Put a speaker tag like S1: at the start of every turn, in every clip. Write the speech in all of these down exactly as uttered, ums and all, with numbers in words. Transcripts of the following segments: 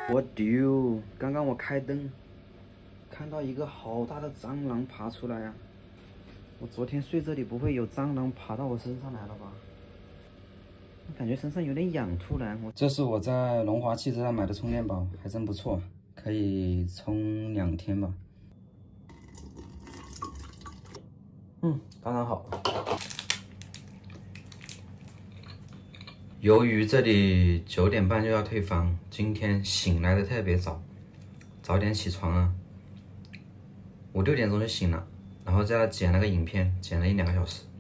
S1: 我丢！刚刚我开灯，看到一个好大的蟑螂爬出来啊！我昨天睡这里，不会有蟑螂爬到我身上来了吧？我感觉身上有点痒，突然我。这是我在龙华汽车上买的充电宝，还真不错，可以充两天吧。嗯，刚刚好。 由于这里九点半就要退房，今天醒来的特别早，早点起床啊！我六点钟就醒了，然后在那剪了个影片，剪了一两个小时，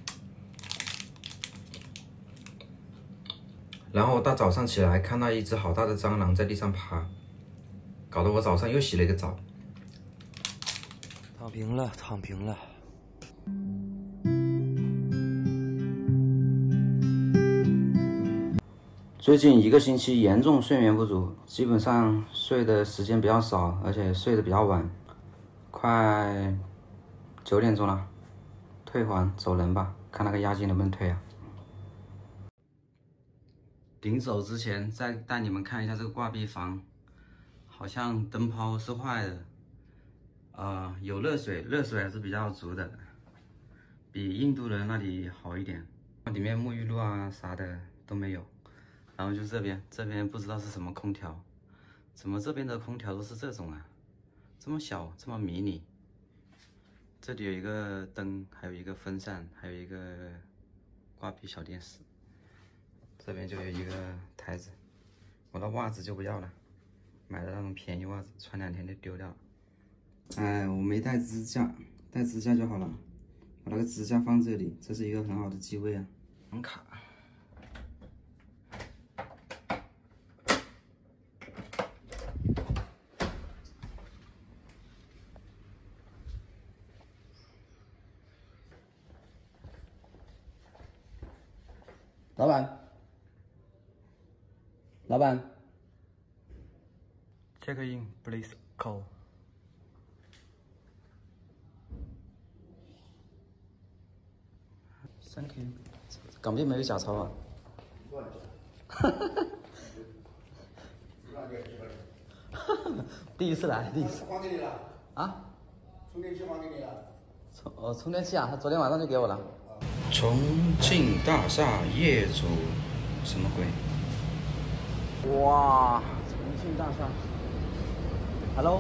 S1: 然后大早上起来看到一只好大的蟑螂在地上爬，搞得我早上又洗了一个澡。躺平了，躺平了。 最近一个星期严重睡眠不足，基本上睡的时间比较少，而且睡得比较晚，快九点钟了，退还走人吧，看那个押金能不能退啊？临走之前再带你们看一下这个挂壁房，好像灯泡是坏的，啊、呃，有热水，热水还是比较足的，比印度人那里好一点，里面沐浴露啊啥的都没有。 然后就这边，这边不知道是什么空调，怎么这边的空调都是这种啊，这么小，这么迷你。这里有一个灯，还有一个风扇，还有一个挂壁小电视。这边就有一个台子，我的袜子就不要了，买的那种便宜袜子，穿两天就丢掉了。哎，我没带支架，带支架就好了。把那个支架放这里，这是一个很好的机位啊，很卡。 老板，老板 ，check in please call。Thank you。港币没有假钞啊？哈哈哈。第一次来，第一次。还给你了。啊？充电器还给你了。充哦，充电器啊，他昨天晚上就给我了。 重庆大厦业主什么鬼？哇！重庆大厦 ，Hello，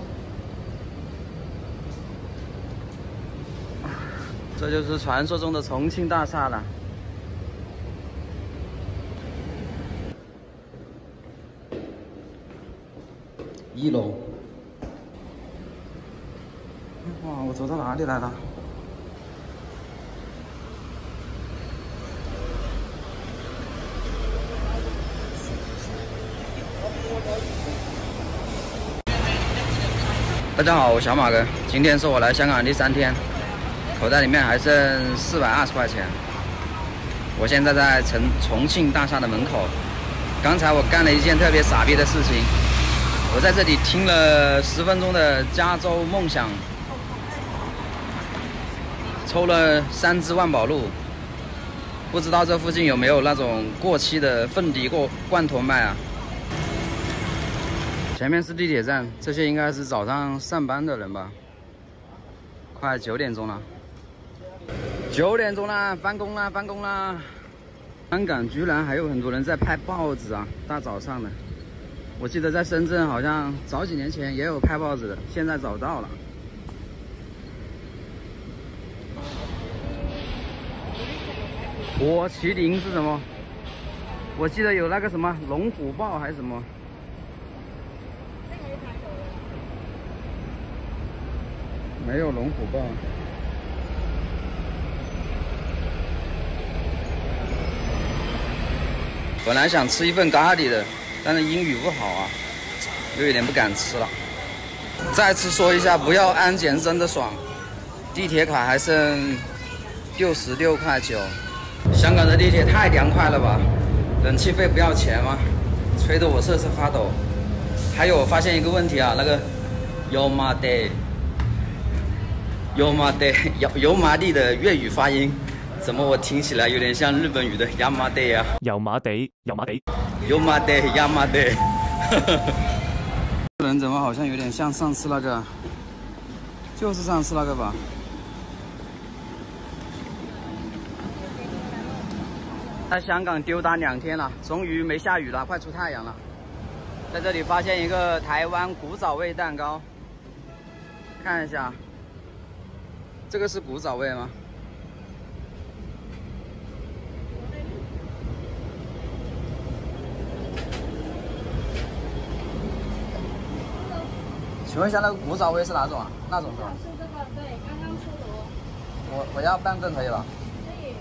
S1: 这就是传说中的重庆大厦了。一楼。哇！我走到哪里来了？ 大家好，我小马哥。今天是我来香港第三天，口袋里面还剩四百二十块钱。我现在在重重庆大厦的门口。刚才我干了一件特别傻逼的事情，我在这里听了十分钟的加州梦想，抽了三支万宝路。不知道这附近有没有那种过期的凤梨过罐头卖啊？ 前面是地铁站，这些应该是早上上班的人吧。快九点钟了，九点钟了，翻工啦，翻工啦！香港居然还有很多人在拍报纸啊，大早上的。我记得在深圳好像早几年前也有拍报纸的，现在找不到了。火麒麟是什么？我记得有那个什么龙虎豹还是什么。 没有龙虎豹。本来想吃一份咖喱的，但是英语不好啊，又有点不敢吃了。再次说一下，不要安检真的爽。地铁卡还剩六十六块九。香港的地铁太凉快了吧？冷气费不要钱吗？吹得我瑟瑟发抖。还有，我发现一个问题啊，那个油麻地。 油麻地，油油麻地的粤语发音，怎么我听起来有点像日本语的亚麻地啊？
S2: 油麻地，油麻地，
S1: 油麻地，亚麻地。 这人怎么好像有点像上次那个，就是上次那个吧？在香港丢单两天了，终于没下雨了，快出太阳了。在这里发现一个台湾古早味蛋糕，看一下，这个是古早味吗？ 请问一下，那个古早味是哪种啊？那种是吧？是这个，对，刚刚出炉。我我要半个可以吧？可以。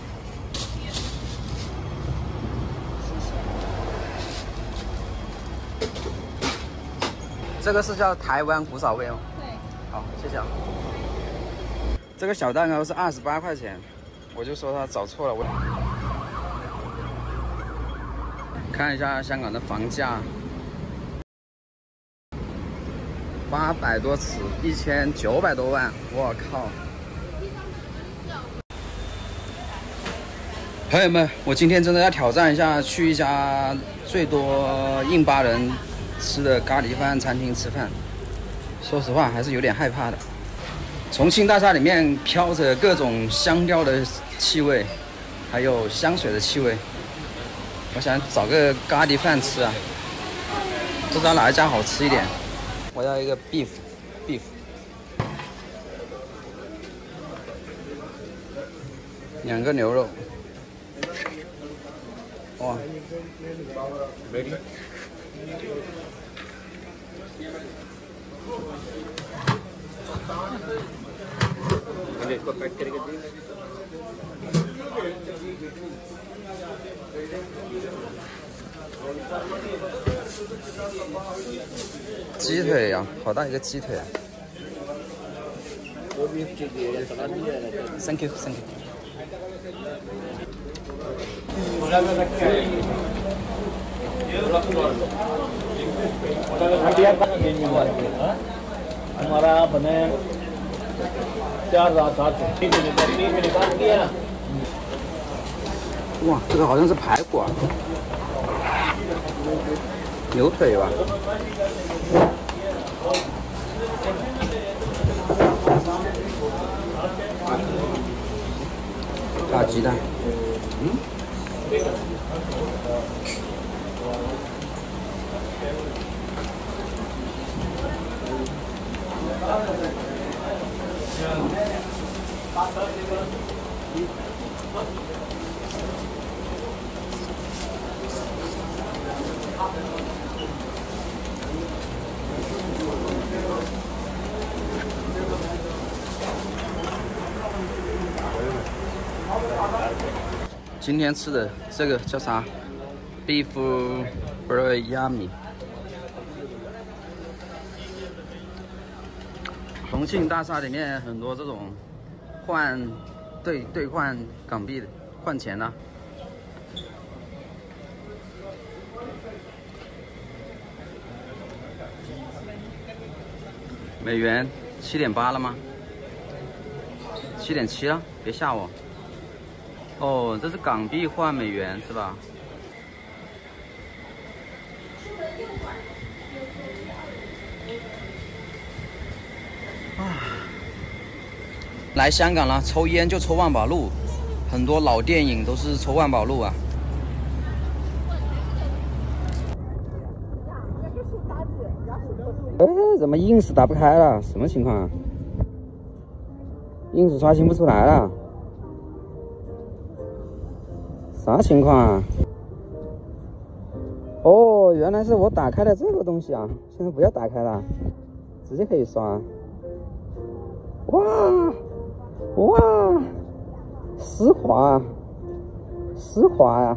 S1: 谢谢。这个是叫台湾古早味吗？对。好，谢谢啊。这个小蛋糕是二十八块钱，我就说他找错了。我看一下香港的房价。 八百多尺，一千九百多万，我靠！朋友们，我今天真的要挑战一下，去一家最多印巴人吃的咖喱饭餐厅吃饭。说实话，还是有点害怕的。重庆大厦里面飘着各种香料的气味，还有香水的气味。我想找个咖喱饭吃啊，不知道哪一家好吃一点。 我要一个 beef beef， 两个牛肉，哇 ，ready？ 鸡腿呀、啊，好大一个鸡腿啊 ！Thank you, thank you.
S2: हमारा बने चार रात सात तीन मिनट तीन मिनट बाद किया ना
S1: 哇，这个好像是排骨啊，牛腿吧。大鸡蛋，嗯。今天吃的这个叫啥 ？Beef biryani。重庆大厦里面很多这种换兑兑换港币的换钱的、啊。美元七点八了吗？七点七了，别吓我。 哦，这是港币换美元是吧？啊，来香港了，抽烟就抽万宝路，很多老电影都是抽万宝路啊。哎，怎么 ins 打不开了？什么情况啊 ？ins 刷新不出来了。 啥情况啊？哦，原来是我打开了这个东西啊！现在不要打开了，直接可以刷。哇哇，丝滑，丝滑呀！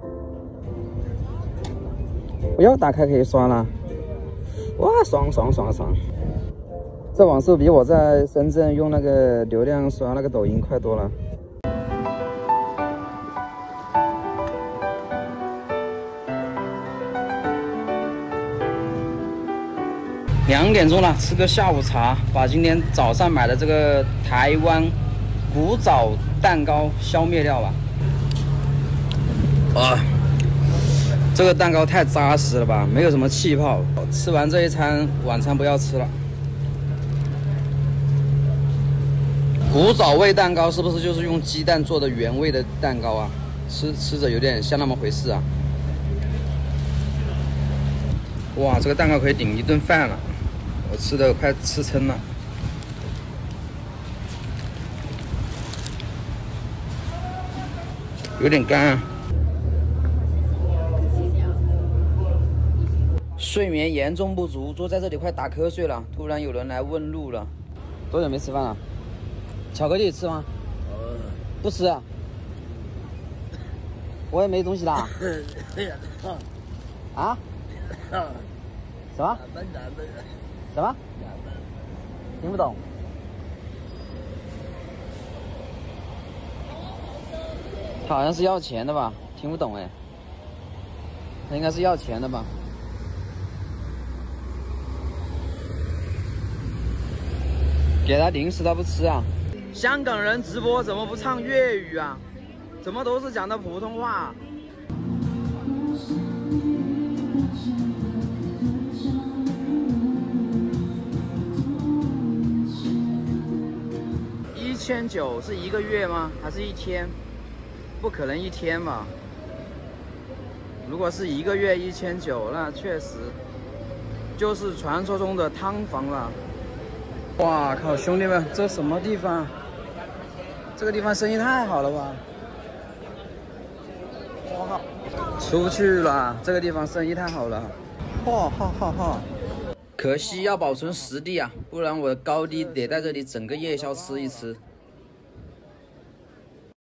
S1: 不要打开可以刷了。哇，爽爽爽爽！这网速比我在深圳用那个流量刷那个抖音快多了。 两点钟了，吃个下午茶，把今天早上买的这个台湾古早蛋糕消灭掉吧。啊， 这个蛋糕太扎实了吧，没有什么气泡。吃完这一餐，晚餐不要吃了。古早味蛋糕是不是就是用鸡蛋做的原味的蛋糕啊？吃吃着有点像那么回事啊。哇，这个蛋糕可以顶一顿饭了，我吃的快吃撑了。有点干啊。睡眠严重不足，坐在这里快打瞌睡了。突然有人来问路了。多久没吃饭了？巧克力吃吗？不吃啊。我也没东西啦。啊？什么？什么？听不懂。他好像是要钱的吧？听不懂哎。他应该是要钱的吧？给他零食他不吃啊。香港人直播怎么不唱粤语啊？怎么都是讲的普通话？一千九是一个月吗？还是一天？不可能一天吧？如果是一个月一千九，那确实就是传说中的汤房了。哇靠，兄弟们，这什么地方？这个地方生意太好了吧！我靠，出去了，这个地方生意太好了！哈哈哈哈！可惜要保存实力啊，不然我的高低得在这里整个夜宵吃一吃。